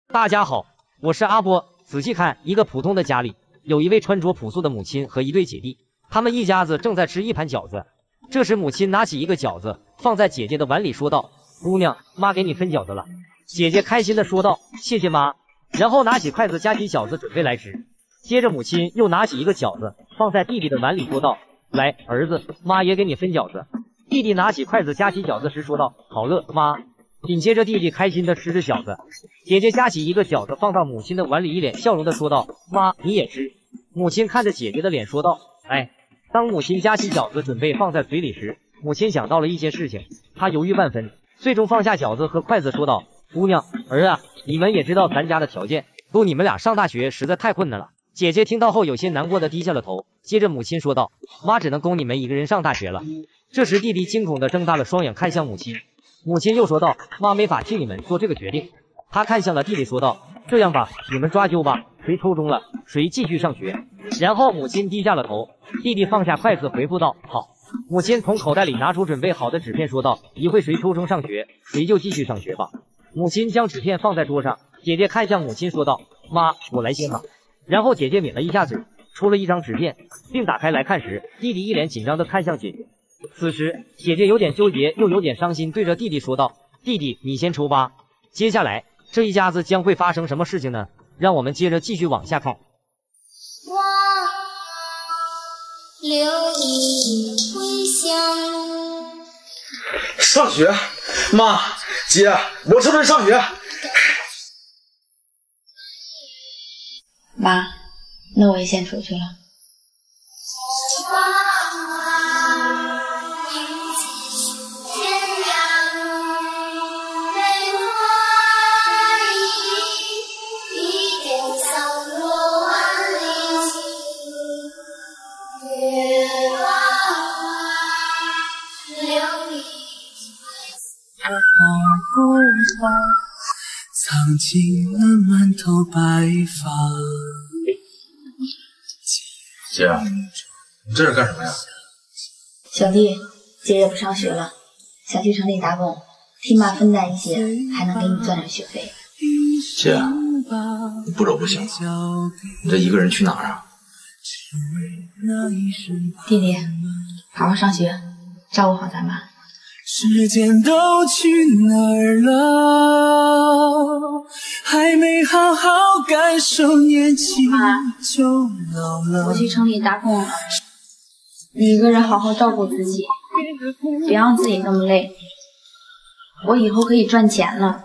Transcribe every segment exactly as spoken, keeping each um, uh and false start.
大家好，我是阿波。仔细看，一个普通的家里，有一位穿着朴素的母亲和一对姐弟，他们一家子正在吃一盘饺子。这时，母亲拿起一个饺子，放在姐姐的碗里，说道：“姑娘，妈给你分饺子了。”姐姐开心的说道：“谢谢妈。”然后拿起筷子夹起饺子准备来吃。接着，母亲又拿起一个饺子，放在弟弟的碗里，说道：“来，儿子，妈也给你分饺子。”弟弟拿起筷子夹起饺子时说道：“好了，妈。”紧接着，弟弟开心的吃着饺子。姐姐夹起一个饺子放到母亲的碗里，一脸笑容的说道：“妈，你也吃。”母亲看着姐姐的脸说道：“哎。”当母亲夹起饺子准备放在嘴里时，母亲想到了一些事情，她犹豫万分，最终放下饺子和筷子，说道：“姑娘，儿啊，你们也知道咱家的条件，供你们俩上大学实在太困难了。”姐姐听到后有些难过的低下了头。接着母亲说道：“妈只能供你们一个人上大学了。”这时弟弟惊恐的睁大了双眼看向母亲，母亲又说道：“妈没法替你们做这个决定。”她看向了弟弟说道：“这样吧，你们抓阄吧，谁抽中了谁继续上学。”然后母亲低下了头，弟弟放下筷子回复道：“好。”母亲从口袋里拿出准备好的纸片说道：“一会谁抽中上学，谁就继续上学吧。”母亲将纸片放在桌上，姐姐看向母亲说道：“妈，我来先吧。”然后姐姐抿了一下嘴，出了一张纸片，并打开来看时，弟弟一脸紧张的看向姐姐。此时姐姐有点纠结又有点伤心，对着弟弟说道：“弟弟，你先抽吧。”接下来这一家子将会发生什么事情呢？让我们接着继续往下看。 留一回乡路。 上学，妈，姐，我这不是上学。 妈，那我也先出去了。 藏进了满头白发。 姐，你这是干什么呀？ 小弟，姐姐不上学了，想去城里打工，替妈分担一些，还能给你赚点学费。 姐，你不走不行，你这一个人去哪儿啊？ 弟弟，好好上学，照顾好咱妈。 时间都去哪儿了？还没好好感受年轻就老了。 我去城里打工了，你一个人好好照顾自己，别让自己那么累。我以后可以赚钱了。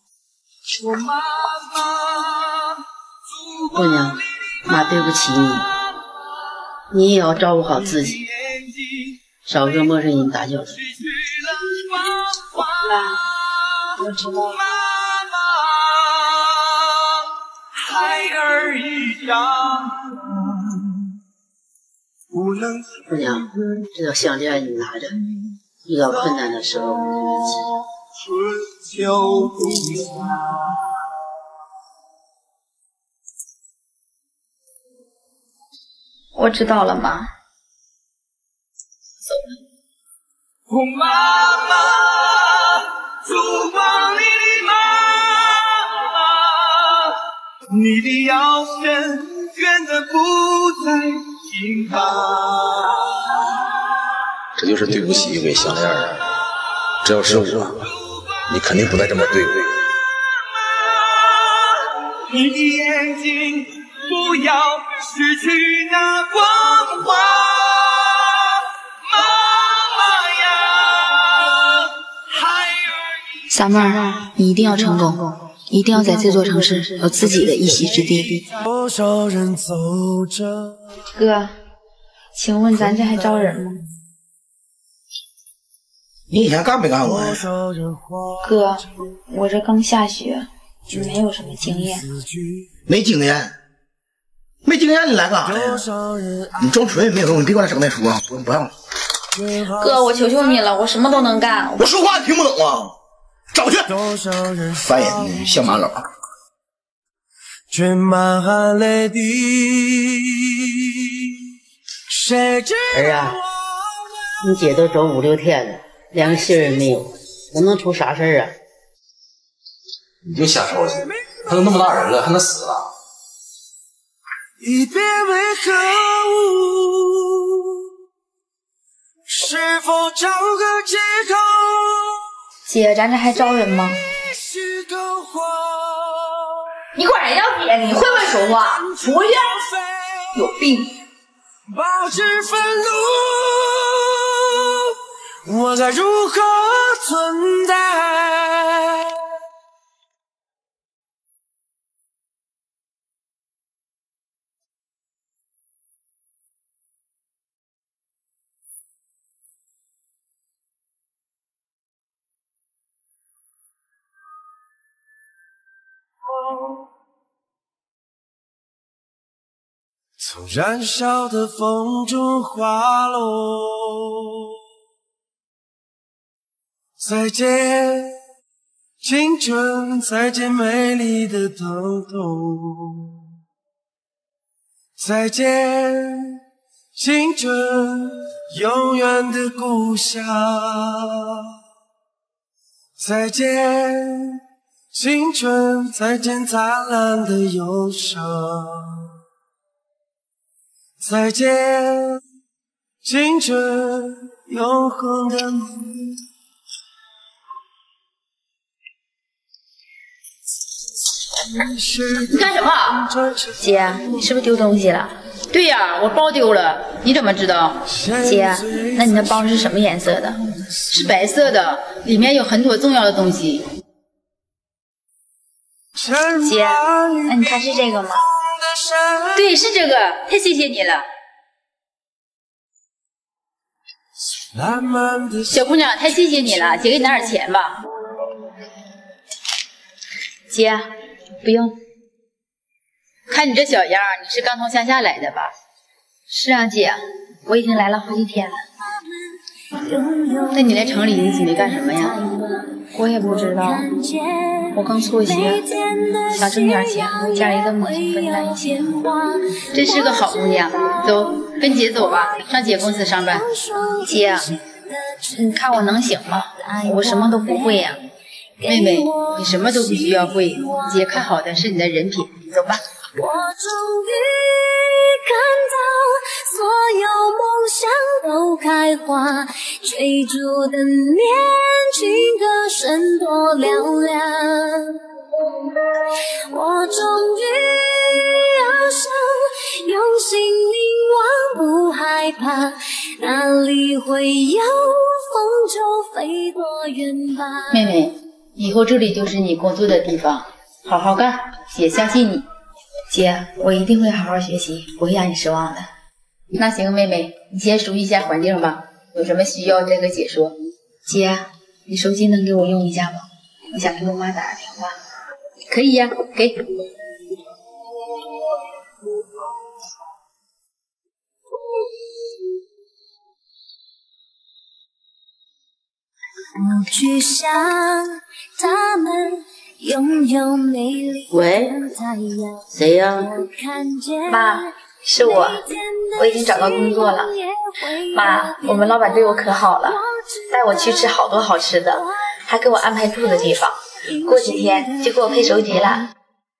姑娘，妈对不起你，你也要照顾好自己，少跟陌生人打交道。 妈，我知道了。 姑娘，这条项链你拿着，遇到困难的时候我知道了，妈。 走了。 哦，妈妈，烛光里的妈妈，你的腰身远的不再紧靠。 这就是对不起一枚项链啊！这要是我，你肯定不带这么对我。 你的眼睛不要失去那光华。 三妹儿，你一定要成功，一定要在这座城市有自己的一席之地。哥，请问咱这还招人吗？ 你以前干没干过呀？ 哥，我这刚下学，没有什么经验。 没经验？没经验你来干啥呀？你装纯也没有用，你别管他整那出啊！不不要了。 哥，我求求你了，我什么都能干。 我说话你听不懂啊？找去！烦人呢，像马老。 却满含泪滴。 儿啊，你姐都走五六天了，连个信儿也没有，我能出啥事儿啊？ 你就瞎操心， 他都那么大人了，还能死了？ 一别为何物？是否找个借口？ 姐，咱这还招人吗？ 你管人叫姐，你会不会说话？不会，有病！ 保持愤怒，我该如何存在？从燃烧的风中滑落，再见青春，再见美丽的疼痛，再见青春，永远的故乡，再见青春，再见灿烂的忧伤。再见，青春，永恒的你。 你干什么？ 姐，你是不是丢东西了？ 对呀，我包丢了，你怎么知道？ 姐，那你的包是什么颜色的？ 是白色的，里面有很多重要的东西。 姐，那你看是这个吗？ 对，是这个，太谢谢你了，小姑娘，太谢谢你了，姐给你拿点钱吧。 姐，不用。 看你这小样，你是刚从乡下来的吧？ 是啊，姐，我已经来了好几天了。 那你来城里一直没干什么呀？ 我也不知道，我刚辍学，想挣点钱和家里的母亲分担一些。 真是个好姑娘，走，跟姐走吧，上姐公司上班。 姐，你看我能行吗？我什么都不会呀。 妹妹，你什么都不需要会，姐看好的是你的人品，走吧。 我终于看到所有梦想都开花，追逐的年轻歌声多嘹亮。我终于翱翔，用心凝望，不害怕，哪里会有风就飞多远吧。 妹妹，以后这里就是你工作的地方，好好干，姐相信你。 姐，我一定会好好学习，不会让你失望的。 那行，妹妹，你先熟悉一下环境吧，有什么需要再跟姐说。 姐，你手机能给我用一下吗？我想给我妈打个电话。 可以呀，给。 不去想他们拥有美丽喂，谁呀？ 妈，是我，我已经找到工作了。妈，我们老板对我可好了，带我去吃好多好吃的，还给我安排住的地方，过几天就给我配手机了。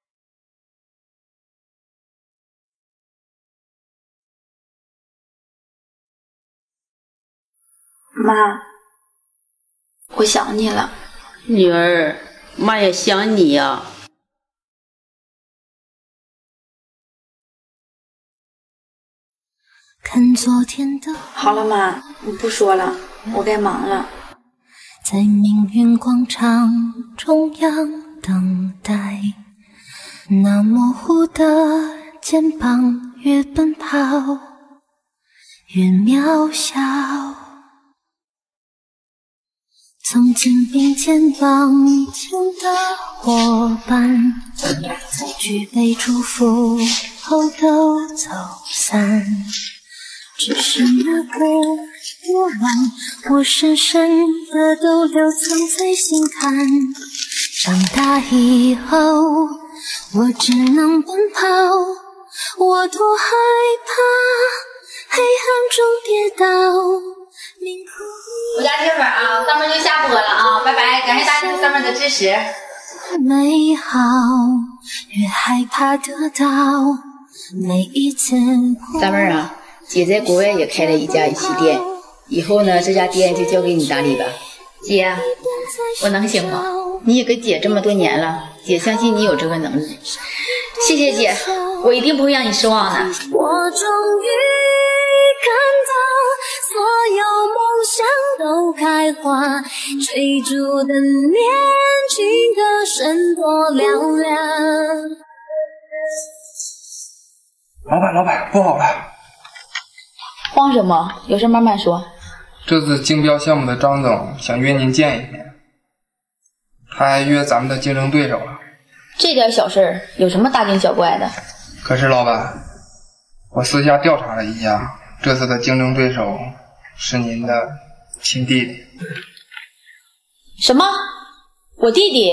妈，我想你了。 女儿，妈也想你呀。 看昨天的好了，妈，你不说了，我该忙了。 在命运广场中央等待，那模糊的肩膀越奔跑越渺小。曾经并肩往前的伙伴，在举杯祝福后都走散。只是那个夜晚，我深深的都留藏在心坎。长大以后，我只能奔跑，我多害怕黑暗中跌倒。 我家铁粉啊，上面就下播了啊，拜拜，感谢大家对上面的支持。 美好，越害怕得到。每一次大妹儿啊，姐在国外也开了一家玉器店，以后呢，这家店就交给你打理吧。 姐，我能行吗？ 你也跟姐这么多年了，姐相信你有这个能力。 谢谢姐，我一定不会让你失望的。 我终于看到所有梦想都开花，追逐的年轻歌声多嘹亮。 老板，老板，不好了！ 慌什么？有事慢慢说。 这次竞标项目的张总想约您见一面，他还约咱们的竞争对手了。 这点小事儿有什么大惊小怪的？ 可是老板，我私下调查了一下，这次的竞争对手是您的亲弟弟。 什么？我弟弟？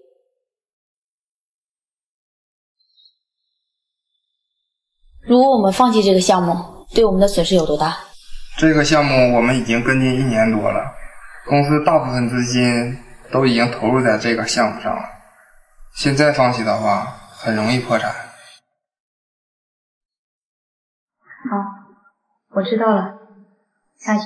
如果我们放弃这个项目，对我们的损失有多大？ 这个项目我们已经跟进一年多了，公司大部分资金都已经投入在这个项目上了。现在放弃的话，很容易破产。 好，我知道了。下去。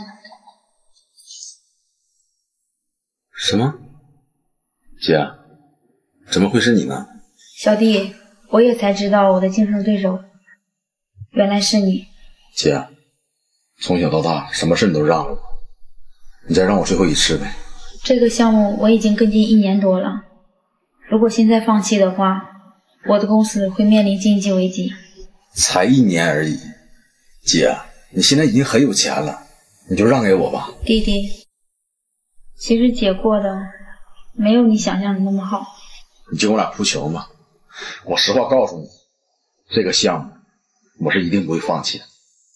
什么？姐，怎么会是你呢？ 小弟，我也才知道我的竞争对手原来是你。 姐，从小到大什么事你都让了我，你再让我最后一次呗。 这个项目我已经跟进一年多了，如果现在放弃的话，我的公司会面临经济危机。 才一年而已，姐，你现在已经很有钱了，你就让给我吧。 弟弟，其实姐过的没有你想象的那么好。 你就跟我俩扑球嘛，我实话告诉你，这个项目我是一定不会放弃的。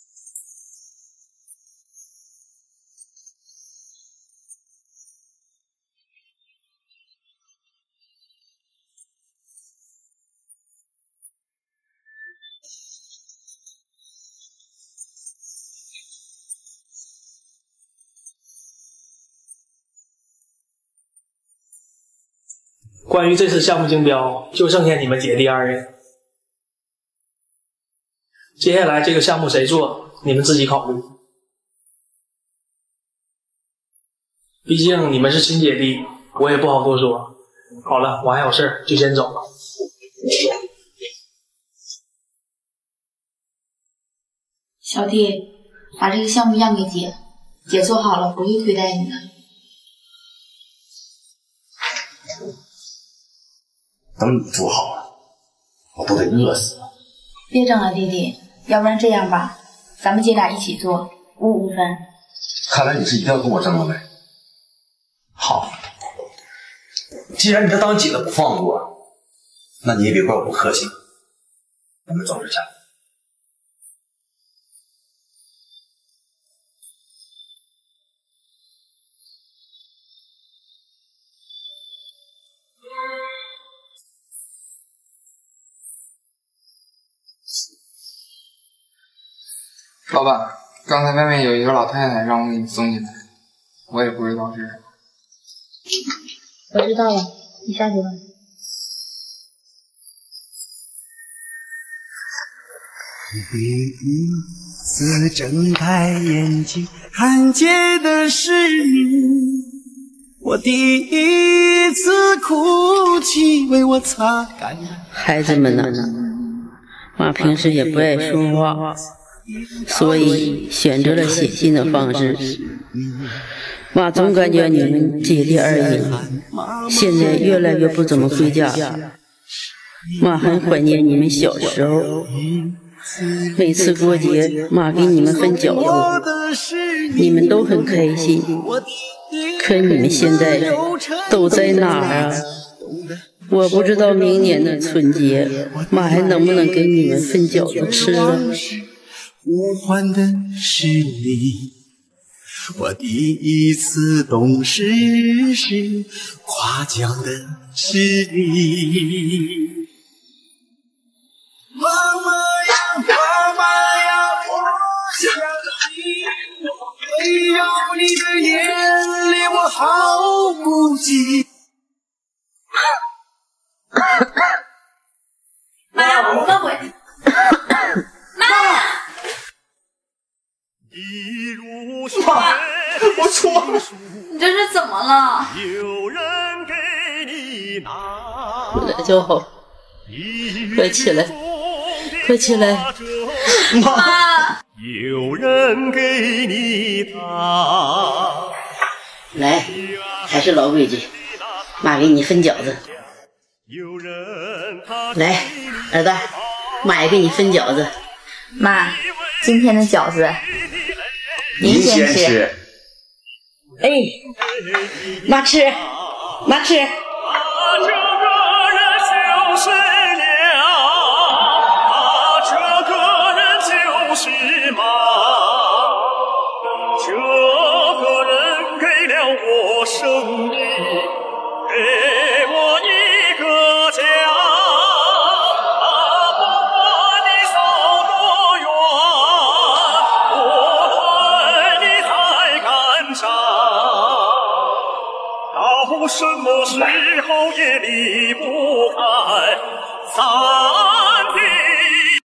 关于这次项目竞标，就剩下你们姐弟二人。接下来这个项目谁做，你们自己考虑。毕竟你们是亲姐弟，我也不好多说。好了，我还有事儿，就先走了。 小弟，把这个项目让给姐，姐做好了不会亏待你的。 等你做好了，我都得饿死了。 别整了，弟弟，要不然这样吧，咱们姐俩一起做，五五分。 看来你是一定要跟我争了呗。好，既然你这当姐的不放过，那你也别怪我不客气。咱们走着去。 老板，刚才外面有一个老太太让我给你送进来，我也不知道是什么。 我知道了，你下去吧。 第一次睁开眼睛，看见的是你。我第一次哭泣，为我擦干。 孩子们呢，妈平时也不爱说话，所以选择了写信的方式。妈总感觉你们姐弟二人现在越来越不怎么回家，妈很怀念你们小时候。每次过节，妈给你们分饺子，你们都很开心。可你们现在都在哪儿啊？我不知道明年的春节，妈还能不能给你们分饺子吃了。 呼唤的是你，我第一次懂事时夸奖的是你。妈妈呀，妈妈呀，我想你，没有你的眼里我好孤寂。 妈，我们回。妈！ 妈，我错了。 你这是怎么了？ 回来就好，快起来，快起来！ 妈！ 有人给你打。 来，还是老规矩，妈给你分饺子。来，儿子，妈也给你分饺子。 妈，今天的饺子您先吃。 哎，妈吃，妈吃。 这个人就是了，这个人就是妈，这个人给了我生命，给我一个家。什么时候也离不开。